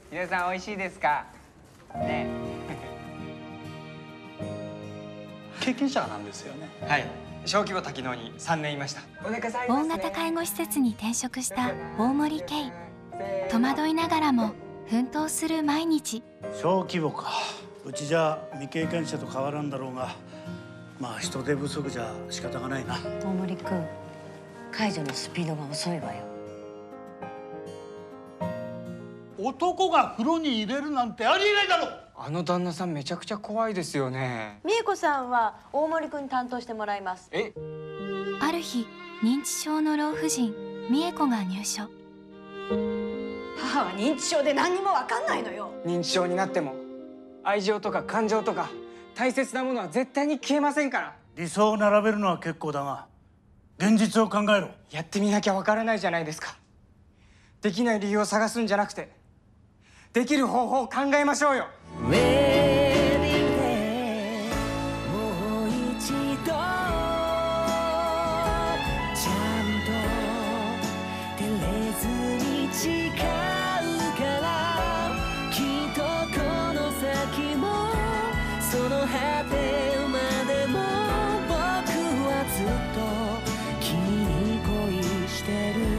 皆さん美味しいですかね。 経験者なんですよね。 はい、小規模多機能に3年いました。 大型介護施設に転職した大森圭。戸惑いながらも奮闘する毎日。 小規模か。うちじゃ未経験者と変わらんだろうが、まあ人手不足じゃ仕方がないな。 大森君、解除のスピードが遅いわよ。 男が風呂に入れるなんてありえないだろ。 あの旦那さんめちゃくちゃ怖いですよね。 美恵子さんは大森君に担当してもらいます。 え？ ある日、認知症の老婦人美恵子が入所。 母は認知症で何にも分かんないのよ。 認知症になっても愛情とか感情とか大切なものは絶対に消えませんから。 理想を並べるのは結構だが、現実を考えろ。 やってみなきゃわからないじゃないですか。できない理由を探すんじゃなくて、できる方法を考えましょうよ。 ウェディングでもう一度ちゃんと照れずに誓うから、きっとこの先もその果てまでも僕はずっと君に恋してる。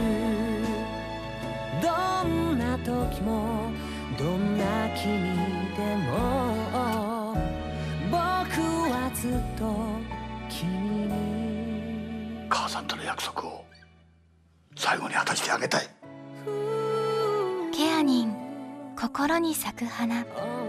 どんな時もどんな君でも僕はずっと君に。 母さんとの約束を最後に果たしてあげたい。 ケアニン、心に咲く花。